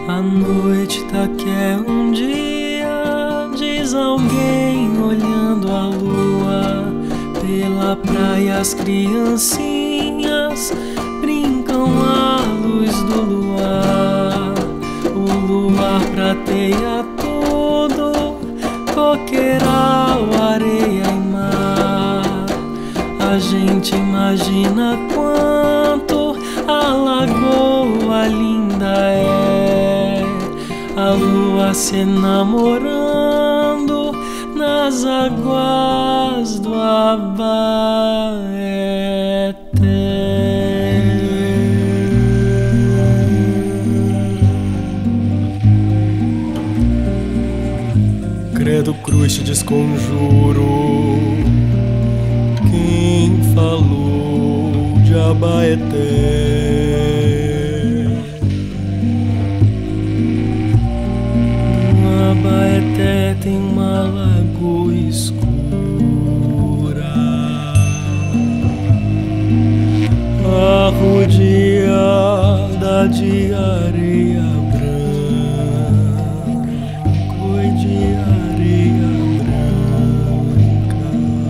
A noite tá que é um dia, diz alguém olhando a lua. Pela praia as criancinhas brincam à luz do luar. O luar prateia tudo, coqueiral, areia e mar. A gente imagina quanto a lagoa linda é, a lua se enamorando nas águas do Abaeté. Credo, cruz, te desconjuro. Quem falou de Abaeté? Abaeté tem uma lagoa escura, arrodeada de areia branca e de areia branca.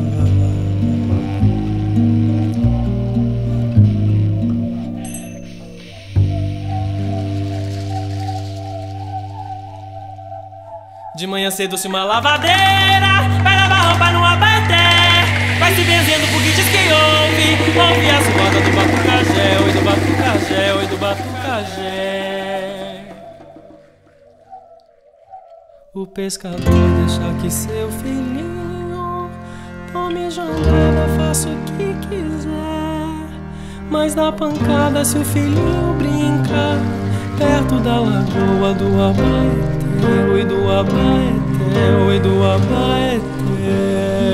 De manhã cedo se uma lavadeira vai lavar roupa no Abaeté. Vai se benzendo porque diz que ouve as rodas do batucajé, oi do batucajé, oi do batucajé. O pescador deixa que seu filhinho tome jangada, faça o que quiser, mas dá pancada se o filhinho brinca perto da lagoa do Abaeté, oi do Abaeté, oi do Abaeté.